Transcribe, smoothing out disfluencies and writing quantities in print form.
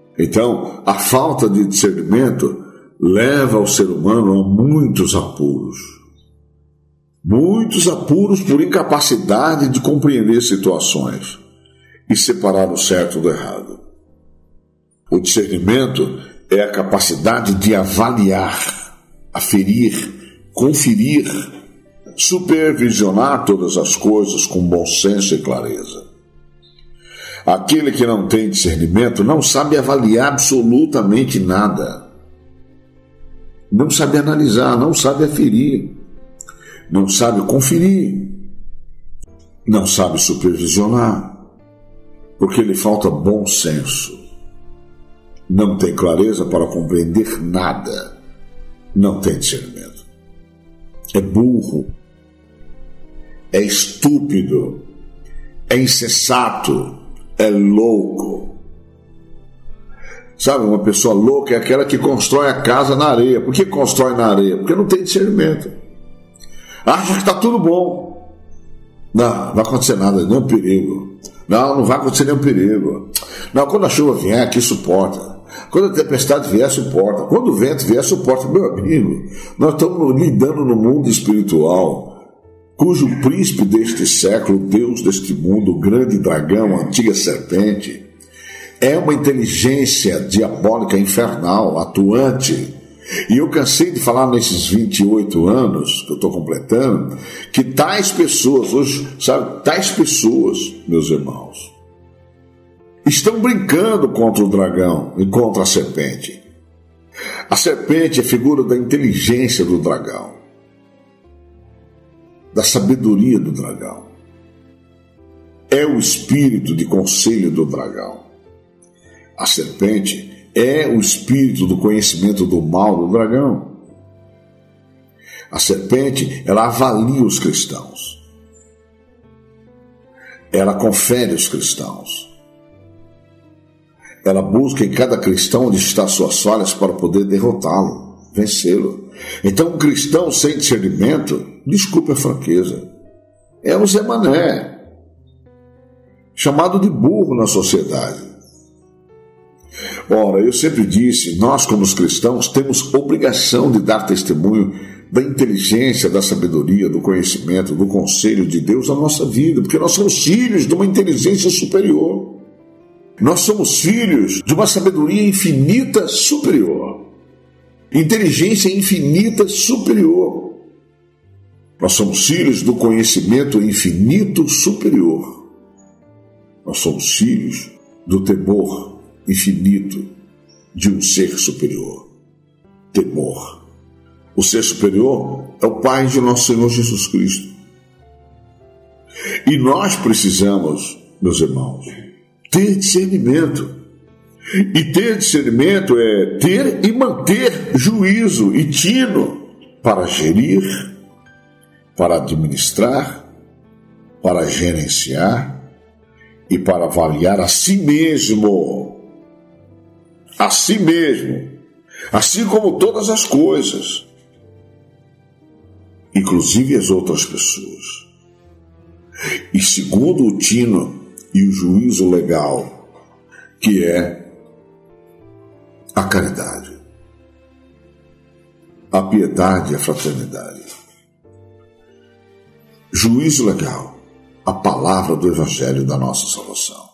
Então, a falta de discernimento leva o ser humano a muitos apuros. Muitos apuros por incapacidade de compreender situações e separar o certo do errado. O discernimento é a capacidade de avaliar, aferir, conferir, supervisionar todas as coisas com bom senso e clareza. Aquele que não tem discernimento não sabe avaliar absolutamente nada. Não sabe analisar, não sabe aferir, não sabe conferir, não sabe supervisionar, porque lhe falta bom senso. Não tem clareza para compreender nada, não tem discernimento. É burro, é estúpido, é insensato, é louco. Sabe, uma pessoa louca é aquela que constrói a casa na areia. Por que constrói na areia? Porque não tem discernimento. Acha que está tudo bom. Não vai acontecer nada, nenhum perigo. Não vai acontecer nenhum perigo. Não, quando a chuva vier, aqui suporta. Quando a tempestade vier, suporta. Quando o vento vier, suporta. Meu amigo, nós estamos lidando no mundo espiritual, cujo príncipe deste século, Deus deste mundo, o grande dragão, a antiga serpente, é uma inteligência diabólica infernal, atuante. E eu cansei de falar nesses 28 anos que eu estou completando, que tais pessoas, hoje, sabe, tais pessoas, meus irmãos, estão brincando contra o dragão e contra a serpente. A serpente é figura da inteligência do dragão, da sabedoria do dragão. É o espírito de conselho do dragão. A serpente é o espírito do conhecimento do mal do dragão. A serpente, ela avalia os cristãos. Ela confere os cristãos. Ela busca em cada cristão onde está suas falhas para poder derrotá-lo, vencê-lo. Então, um cristão sem discernimento, desculpe a franqueza, é um Zé Mané, chamado de burro na sociedade. Ora, eu sempre disse, nós como os cristãos temos obrigação de dar testemunho da inteligência, da sabedoria, do conhecimento, do conselho de Deus na nossa vida, porque nós somos filhos de uma inteligência superior. Nós somos filhos de uma sabedoria infinita superior. Inteligência infinita superior. Nós somos filhos do conhecimento infinito superior. Nós somos filhos do temor infinito de um ser superior. Temor. O ser superior é o Pai de nosso Senhor Jesus Cristo. E nós precisamos, meus irmãos, ter discernimento. E ter discernimento é ter e manter juízo e tino para gerir, para administrar, para gerenciar e para avaliar a si mesmo. A si mesmo. Assim como todas as coisas, inclusive as outras pessoas. E segundo o tino e o juízo legal, que é a caridade, a piedade e a fraternidade. Juízo legal, a palavra do Evangelho da nossa salvação.